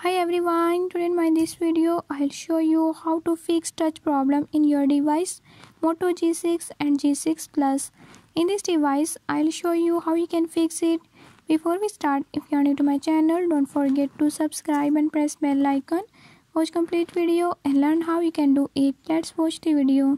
Hi everyone, today in this video I'll show you how to fix touch problem in your device Moto G6 and G6 Plus. In this device I'll show you how you can fix it. Before we start, if you are new to my channel, don't forget to subscribe and press bell icon. Watch complete video and learn how you can do it. Let's watch the video.